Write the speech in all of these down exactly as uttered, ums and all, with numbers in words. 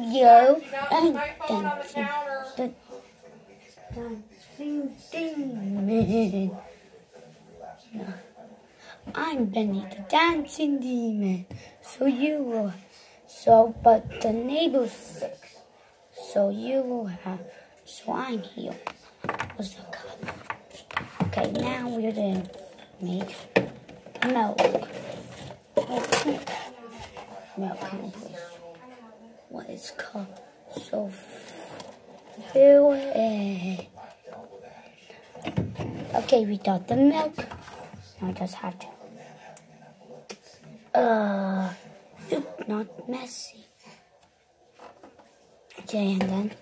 video and dancing the dancing demon. No. I'm Benny the dancing demon. So you will, so but the neighbor's sick. So you will have, so I'm here. What's the color? Okay, now we're gonna make milk. Milk and please. What is called? So fill it. Okay, we got the milk. Now I just have to. Uh, oop, not messy. Okay, and then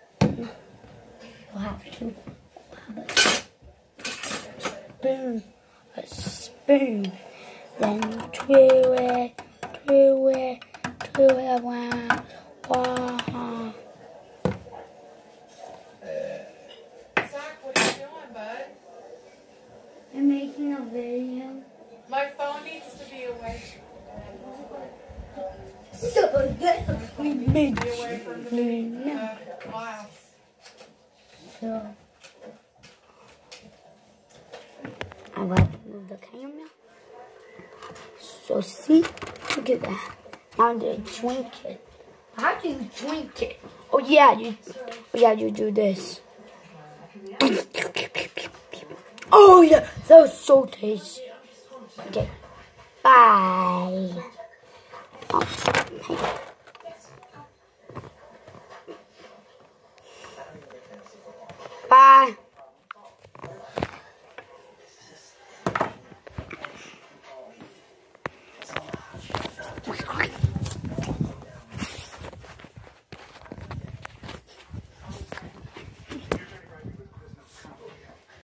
we'll have to have a spoon, a spoon. Then twirl it, twirl it, twirl it around. Wow. Zach, what are you doing, bud? I'm making a video. My phone needs to be away. So that we made Be away from the uh, glass. So I want to move the camera. So see, look at that. Now they drink it. How do you drink it? Oh yeah, you. Oh yeah, you do this. Oh yeah, that was so tasty. Okay, bye. Oh, hey. Bye.